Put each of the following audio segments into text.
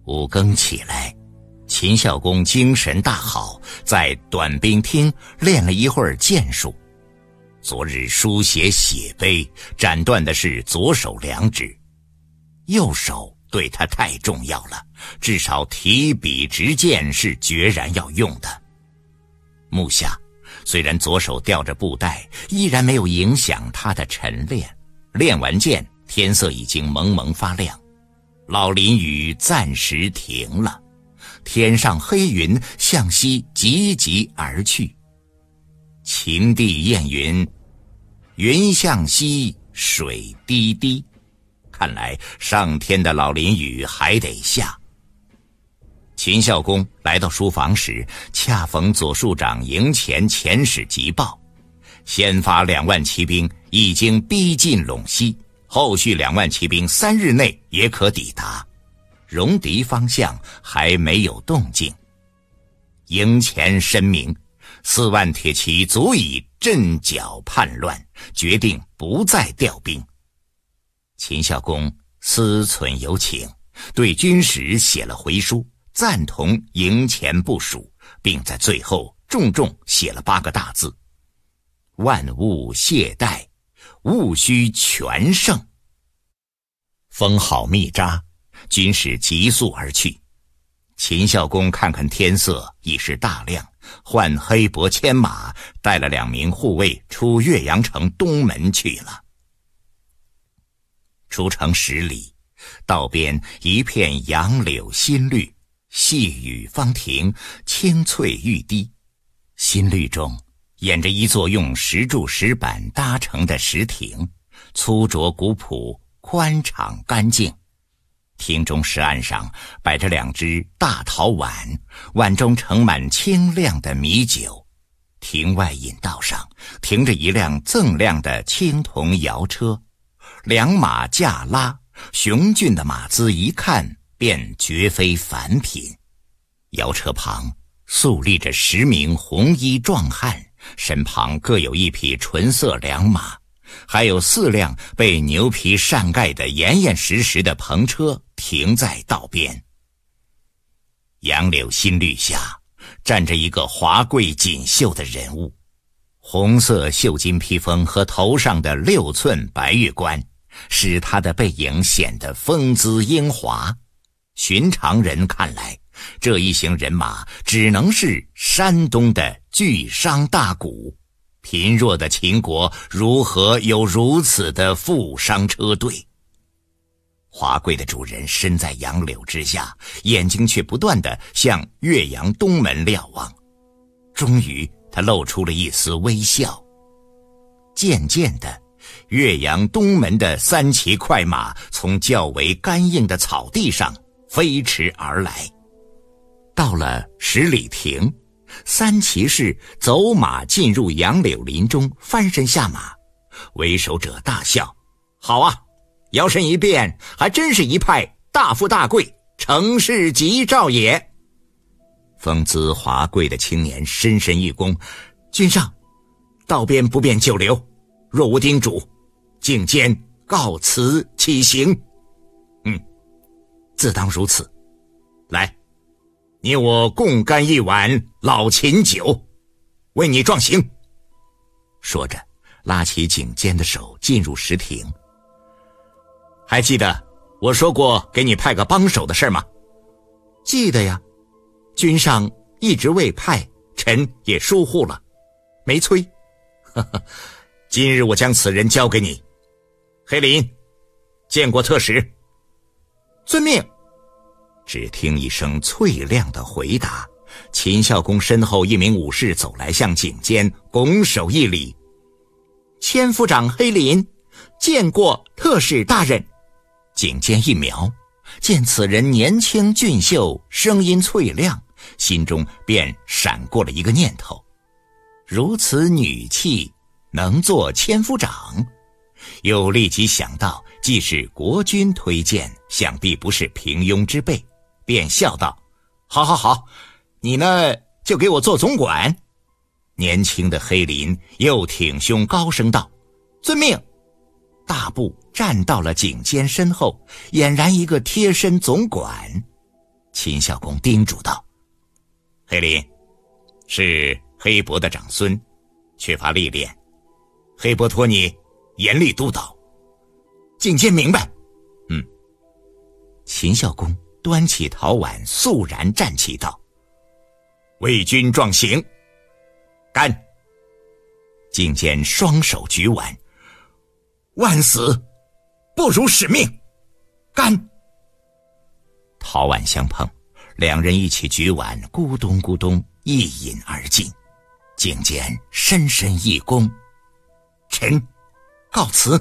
5更起来，秦孝公精神大好，在短兵厅练了一会儿剑术。昨日书写血碑，斩断的是左手2指，右手对他太重要了，至少提笔执剑是决然要用的。目下虽然左手吊着布袋，依然没有影响他的晨练。练完剑，天色已经蒙蒙发亮，老林雨暂时停了，天上黑云向西急急而去。秦帝宴云：云向西，水滴滴。看来上天的老林雨还得下。秦孝公来到书房时，恰逢左庶长营前遣使急报，先发2万骑兵已经逼近陇西，后续2万骑兵3日内也可抵达，戎狄方向还没有动静。营前申明，4万铁骑足以镇剿叛乱，决定不再调兵。秦孝公思忖有请，对军使写了回书，赞同营前部署，并在最后重重写了8个大字：万勿懈怠，务须全胜。封好密札，军使急速而去。秦孝公看看天色已是大亮，换黑帛牵马，带了2名护卫出岳阳城东门去了。出城10里，道边一片杨柳新绿，细雨方停，青翠欲滴。新绿中掩着一座用石柱石板搭成的石亭，粗拙古朴，宽敞干净。亭中石案上摆着2只大陶碗，碗中盛满清亮的米酒。亭外引道上停着一辆锃亮的青铜摇车，2马驾拉，雄峻的马姿一看便绝非凡品。摇车旁肃立着10名红衣壮汉，身旁各有1匹纯色良马，还有4辆被牛皮扇盖的严严实实的篷车停在道边。杨柳新绿下站着一个华贵锦绣的人物，红色绣金披风和头上的6寸白玉冠使他的背影显得风姿英华。寻常人看来，这一行人马只能是山东的巨商大贾，贫弱的秦国如何有如此的富商车队？华贵的主人身在杨柳之下，眼睛却不断地向岳阳东门瞭望。终于他露出了一丝微笑。渐渐的，岳阳东门的3骑快马从较为干硬的草地上飞驰而来。到了10里亭，3骑士走马进入杨柳林中，翻身下马。为首者大笑：好啊，摇身一变，还真是一派大富大贵，成事吉兆也。风姿华贵的青年深深一躬：君上，道边不便久留，若无叮嘱，径间告辞起行。自当如此。来，你我共干一碗老秦酒，为你壮行。说着拉起颈间的手进入石亭。还记得我说过给你派个帮手的事吗？记得呀，君上一直未派，臣也疏忽了，没催。今日我将此人交给你。黑林，见过特使。遵命。只听一声脆亮的回答，秦孝公身后一名武士走来，向颈间拱手一礼：千夫长黑林，见过特使大人。颈间一瞄，见此人年轻俊秀，声音脆亮，心中便闪过了一个念头：如此女气，能做千夫长？又立即想到既是国君推荐，想必不是平庸之辈，便笑道：好好好，你呢就给我做总管。年轻的黑林又挺胸高声道：遵命。大步站到了颈间身后，俨然一个贴身总管。 秦孝公叮嘱道：“黑林是黑伯的长孙，缺乏历练，黑伯托你严厉督导。”觐见明白。秦孝公端起陶碗，肃然站起道：“为君壮行，干！”觐见双手举碗：“万死不如使命，干！”陶碗相碰，两人一起举碗，咕咚咕咚一饮而尽。觐见深深一躬：“臣告辞。”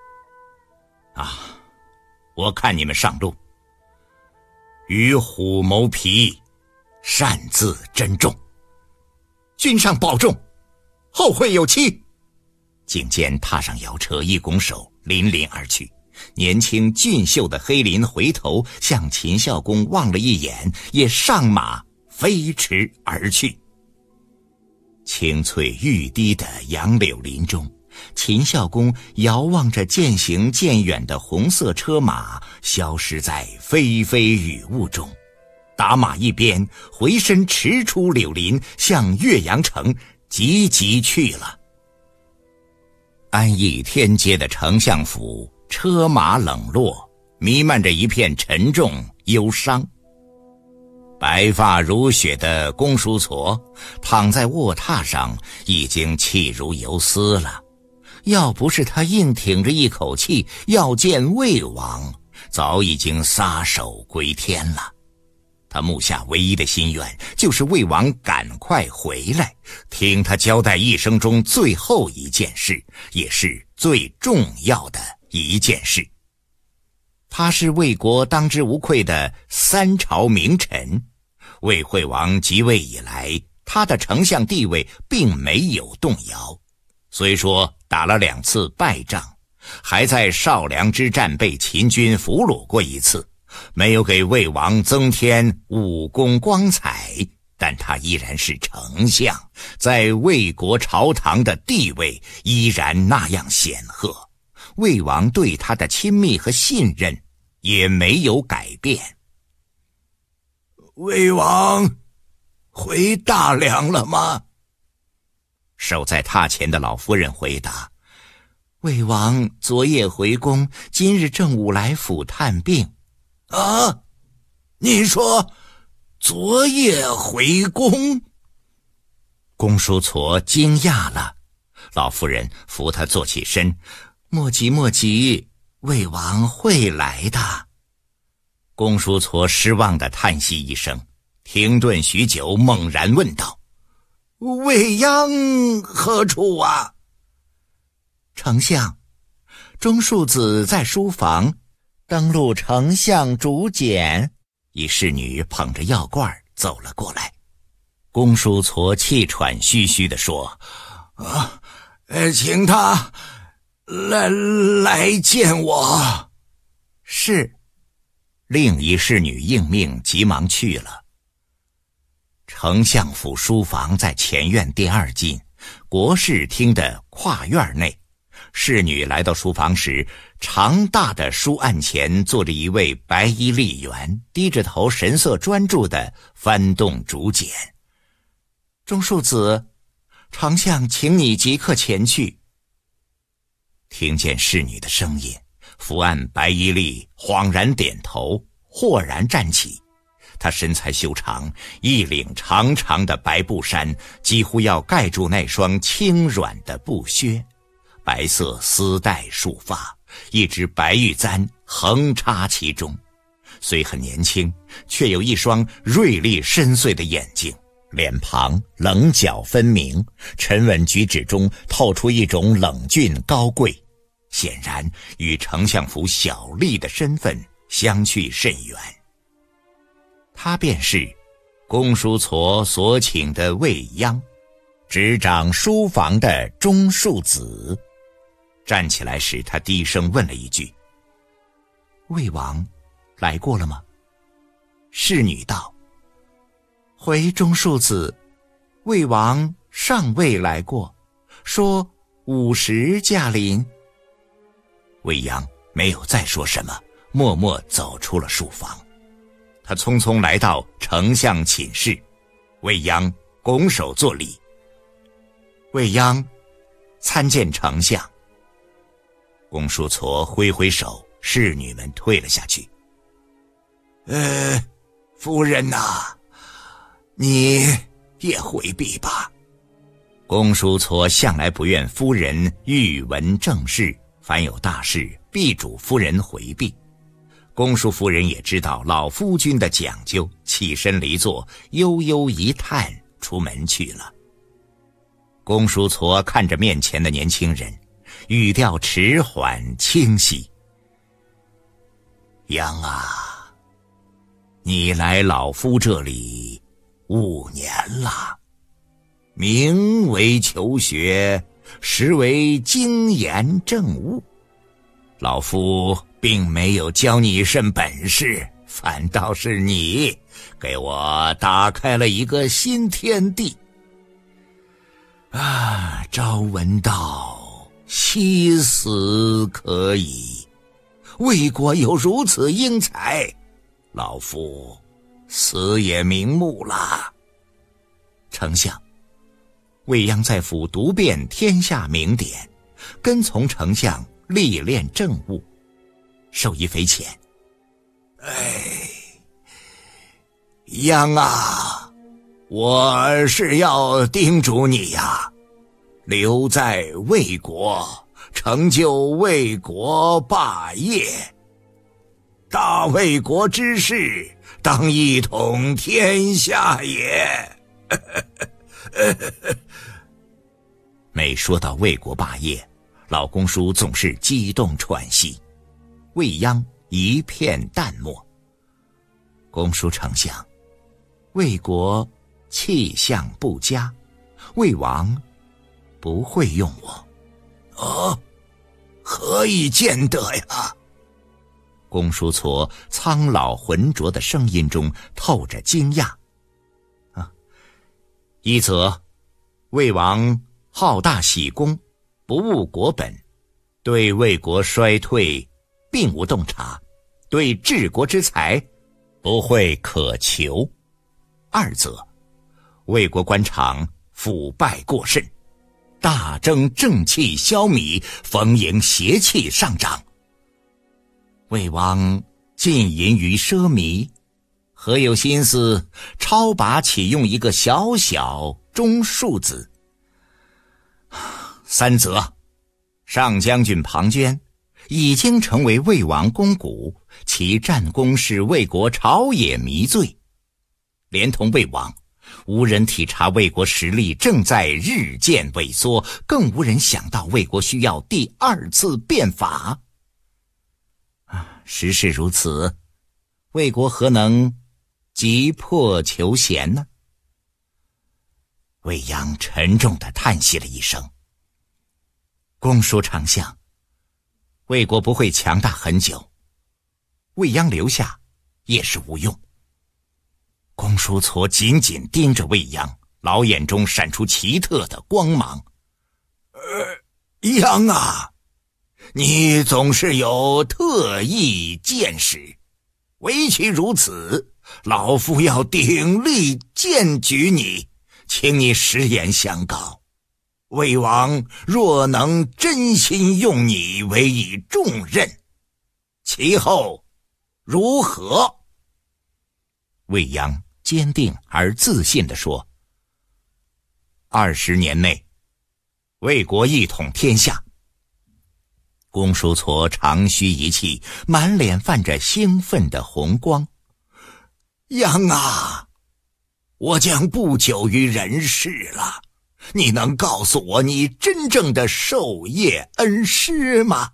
我看你们上路，与虎谋皮，擅自珍重。君上保重，后会有期。觐见踏上摇车，一拱手，林林而去。年轻俊秀的黑林回头向秦孝公望了一眼，也上马飞驰而去。青翠欲滴的杨柳林中，秦孝公遥望着渐行渐远的红色车马消失在霏霏雨雾中，打马一鞭，回身驰出柳林，向岳阳城急急去了。安邑天街的丞相府，车马冷落，弥漫着一片沉重忧伤。白发如雪的公叔痤躺在卧榻上，已经气如游丝了。要不是他硬挺着一口气要见魏王，早已经撒手归天了。他目下唯一的心愿就是魏王赶快回来，听他交代一生中最后一件事，也是最重要的一件事。他是魏国当之无愧的三朝名臣，魏惠王即位以来，他的丞相地位并没有动摇。虽说打了2次败仗，还在少梁之战被秦军俘虏过一次，没有给魏王增添武功光彩，但他依然是丞相，在魏国朝堂的地位依然那样显赫，魏王对他的亲密和信任也没有改变。魏王回大梁了吗？守在榻前的老夫人回答：魏王昨夜回宫，今日正午来府探病。啊，你说昨夜回宫？公叔痤惊讶了，老夫人扶他坐起身：莫急莫急，魏王会来的。公叔痤失望地叹息一声，停顿许久，猛然问道：未央何处啊？丞相，钟庶子在书房登录丞相竹简。一侍女捧着药罐走了过来。公叔痤气喘吁吁地说：请他来见我。是。另一侍女应命，急忙去了。丞相府书房在前院第2进，国事厅的跨院内。侍女来到书房时，长大的书案前坐着一位白衣吏员，低着头，神色专注地翻动竹简。钟庶子，丞相请你即刻前去。听见侍女的声音，伏案白衣吏恍然点头，豁然站起。他身材修长，一领长长的白布衫几乎要盖住那双轻软的布靴，白色丝带束发，一只白玉簪横插其中。虽很年轻，却有一双锐利深邃的眼睛，脸庞棱角分明，沉稳举止中透出一种冷峻高贵，显然与丞相府小吏的身份相去甚远。他便是公叔痤所请的未央，执掌书房的钟庶子。站起来时，他低声问了一句：魏王来过了吗？侍女道：回钟庶子，魏王尚未来过，说午时驾临。未央没有再说什么，默默走出了书房。 他匆匆来到丞相寝室，未央拱手作礼。未央参见丞相。公叔痤挥挥手，侍女们退了下去。夫人呐，你也回避吧。公叔痤向来不愿夫人欲闻政事，凡有大事必嘱夫人回避。公叔夫人也知道老夫君的讲究，起身离座，悠悠一叹，出门去了。公叔痤看着面前的年轻人，语调迟缓清晰。央啊，你来老夫这里5年了，名为求学，实为精研政务。老夫并没有教你甚本事，反倒是你给我打开了一个新天地。朝闻道，夕死可矣。魏国有如此英才，老夫死也瞑目了。丞相，未央在府读遍天下名典，跟从丞相历练政务，受益匪浅。央啊，我是要叮嘱你呀，留在魏国，成就魏国霸业。大魏国之事，当一统天下也。每说到魏国霸业，老公叔总是激动喘息。未央一片淡漠。公叔丞相，魏国气象不佳，魏王不会用我。何以见得呀？公叔痤苍老浑浊的声音中透着惊讶。一则，魏王好大喜功，不务国本，对魏国衰退并无洞察，对治国之才不会渴求。二则，魏国官场腐败过甚，大争正气消弭，逢迎邪气上涨。魏王浸淫于奢靡，何有心思超拔启用一个小小中庶子？三则，上将军庞涓已经成为魏王肱骨，其战功使魏国朝野迷醉。连同魏王，无人体察魏国实力正在日渐萎缩，更无人想到魏国需要第二次变法。实事如此，魏国何能急迫求贤呢？魏央沉重地叹息了一声。公叔丞相，魏国不会强大很久，魏央留下也是无用。公叔痤紧紧盯着魏央，老眼中闪出奇特的光芒。央啊，你总是有特异见识，唯其如此，老夫要鼎力荐举你，请你实言相告。魏王若能真心用你委以重任，其后如何？魏央坚定而自信地说：20年内，魏国一统天下。公叔痤长吁一气，满脸泛着兴奋的红光。央啊，我将不久于人世了，你能告诉我你真正的授业恩师吗？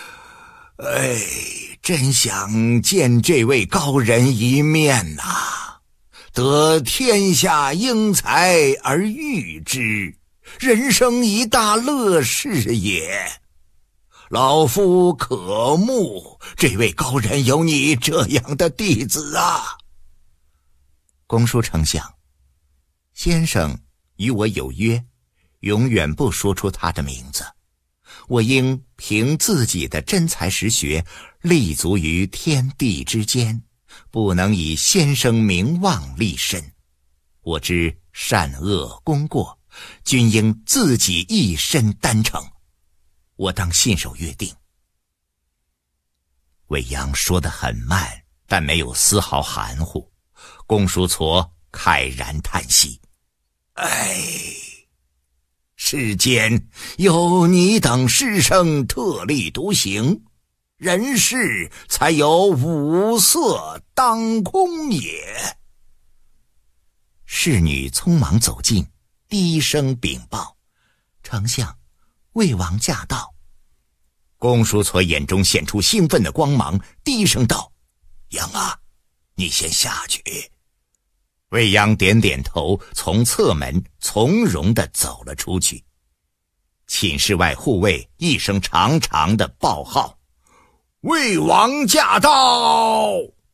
真想见这位高人一面呐！得天下英才而育之，人生一大乐事也。老夫渴慕这位高人有你这样的弟子啊！公叔丞相，先生与我有约，永远不说出他的名字。我应凭自己的真才实学，立足于天地之间， 不能以先生名望立身。我知善恶功过，均应自己一身担承，我当信守约定。”未央说得很慢，但没有丝毫含糊。公叔痤慨然叹息：“哎，世间有你等师生特立独行，人世才有五色当空也。”侍女匆忙走近，低声禀报：“丞相，魏王驾到。”公叔痤眼中现出兴奋的光芒，低声道：“央啊，你先下去。”未央点点头，从侧门从容地走了出去。寝室外护卫一声长长的报号：“魏王驾到！”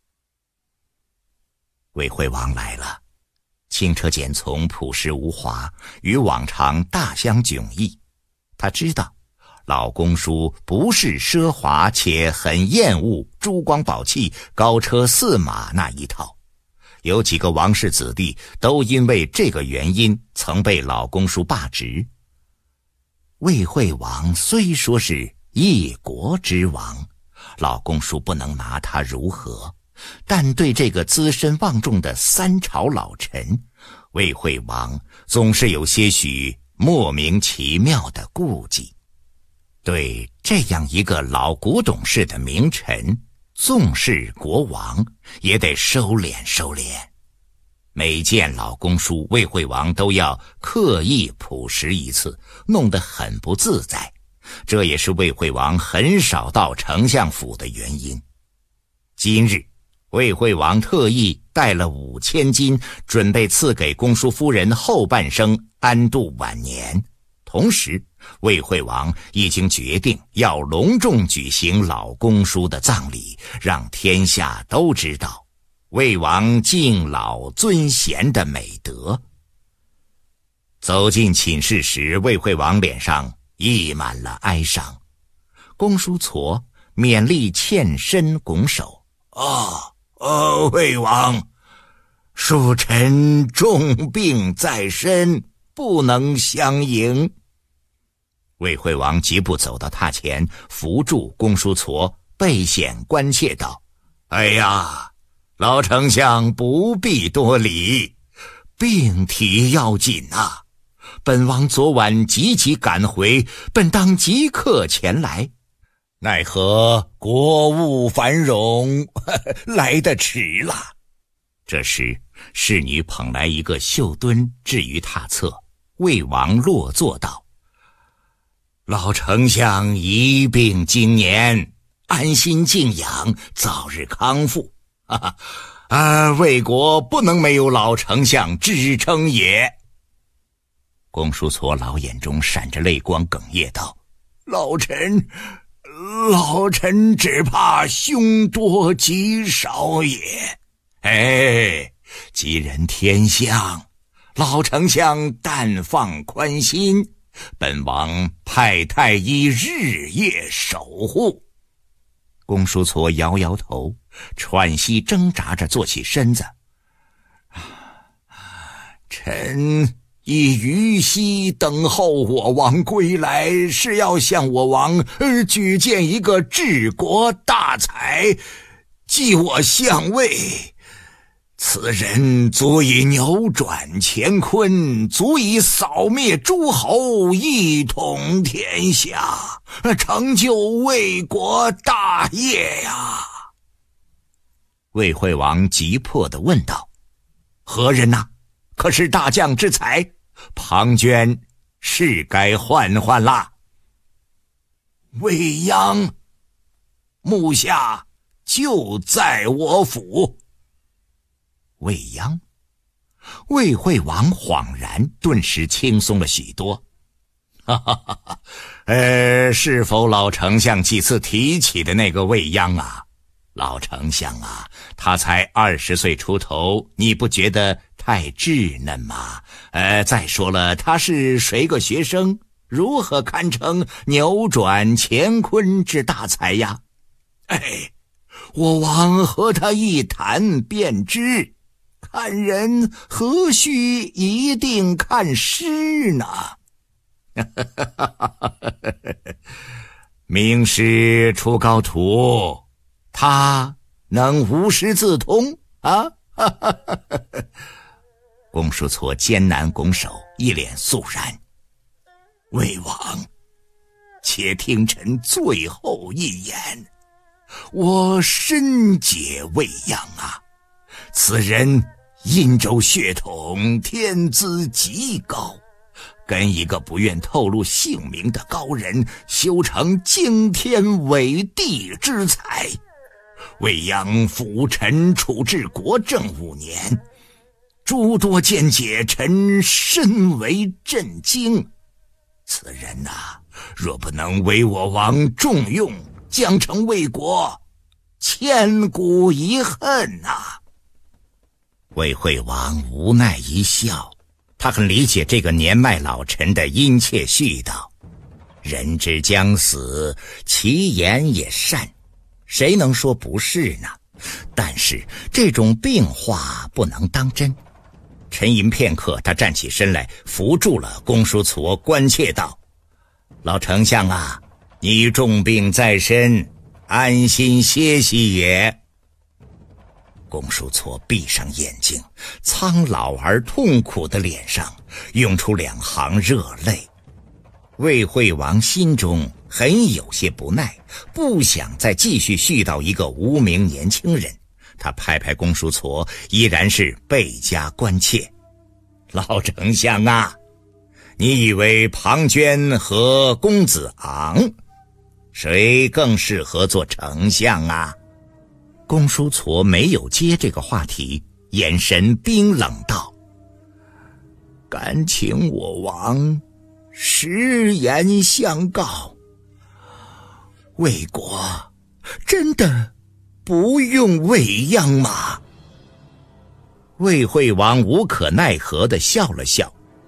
魏惠王来了，轻车简从，朴实无华，与往常大相迥异。他知道老公叔不是奢华且很厌恶珠光宝气、高车驷马那一套，有几个王室子弟都因为这个原因曾被老公叔罢职。魏惠王虽说是一国之王，老公叔不能拿他如何，但对这个资深望重的三朝老臣，魏惠王总是有些许莫名其妙的顾忌。对这样一个老古董式的名臣，纵是国王也得收敛收敛。每见老公叔，魏惠王都要刻意朴实一次，弄得很不自在。这也是魏惠王很少到丞相府的原因。今日魏惠王特意带了5000金，准备赐给公叔夫人后半生安度晚年。同时魏惠王已经决定要隆重举行老公叔的葬礼，让天下都知道魏王敬老尊贤的美德。走进寝室时，魏惠王脸上溢满了哀伤。公叔痤勉力欠身拱手：“魏王，恕臣重病在身，不能相迎。”魏惠王疾步走到榻前，扶住公叔痤，备显关切道：“哎呀，老丞相不必多礼，病体要紧啊！本王昨晚急急赶回，本当即刻前来，奈何国务繁荣，来得迟了。”这时侍女捧来一个绣墩置于榻侧，魏王落座道：“老丞相一病经年，安心静养，早日康复。魏国不能没有老丞相支撑也。”公叔痤老眼中闪着泪光，哽咽道：“老臣只怕凶多吉少也。吉人天相，老丞相但放宽心，本王派太医日夜守护。”公叔痤摇摇头，喘息挣扎着坐起身子：“臣以虞兮等候我王归来，是要向我王举荐一个治国大才，继我相位。此人足以扭转乾坤，足以扫灭诸侯，一统天下，成就魏国大业呀！”魏惠王急迫地问道：“何人呐？可是大将之才？庞涓是该换换啦。”未央，目下就在我府。未央，魏惠王恍然，顿时轻松了许多。是否老丞相几次提起的那个未央啊？老丞相啊，他才20岁出头，你不觉得太稚嫩吗？再说了，他是谁个学生？如何堪称扭转乾坤之大才呀？ 我王和他一谈便知，看人何须一定看诗呢？名师出高徒，他能无师自通啊？公叔痤艰难拱手，一脸肃然。魏王，且听臣最后一言。我深解未央啊，此人殷周血统，天资极高，跟一个不愿透露姓名的高人修成惊天伟地之才。未央辅臣处置国政5年，诸多见解，臣深为震惊。此人啊，若不能为我王重用，将成魏国千古遗恨啊！魏惠王无奈一笑，他很理解这个年迈老臣的殷切絮叨。人之将死，其言也善，谁能说不是呢？但是这种病话不能当真。沉吟片刻，他站起身来，扶住了公叔痤，关切道：老丞相啊，你重病在身，安心歇息也。公叔痤闭上眼睛，苍老而痛苦的脸上涌出2行热泪。魏惠王心中很有些不耐，不想再继续絮叨一个无名年轻人。他拍拍公叔痤，依然是倍加关切。老丞相啊，你以为庞涓和公子昂，谁更适合做丞相啊？公叔痤没有接这个话题，眼神冰冷道：敢请我王实言相告，魏国真的不用未央吗？魏惠王无可奈何地笑了笑。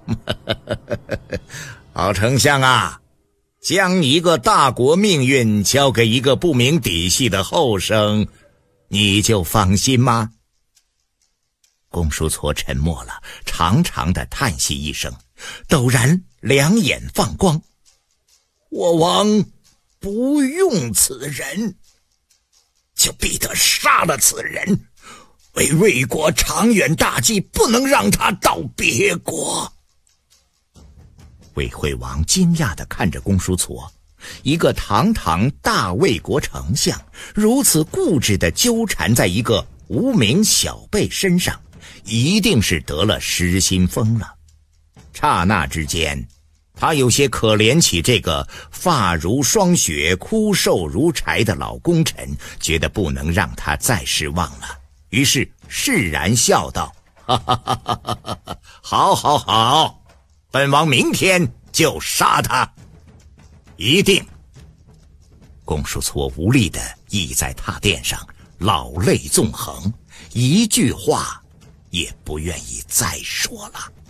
老丞相啊，将一个大国命运交给一个不明底细的后生，你就放心吗？公叔痤沉默了，长长的叹息一声，陡然两眼放光。我王不用此人，就必得杀了此人，为魏国长远大计，不能让他到别国。魏惠王惊讶地看着公叔痤，一个堂堂大魏国丞相，如此固执地纠缠在一个无名小辈身上，一定是得了失心疯了。刹那之间，他有些可怜起这个发如霜雪、枯瘦如柴的老功臣，觉得不能让他再失望了，于是释然笑道：哈哈哈哈哈哈，好好好，本王明天就杀他，一定。公叔痤无力地倚在榻垫上，老泪纵横，一句话也不愿意再说了。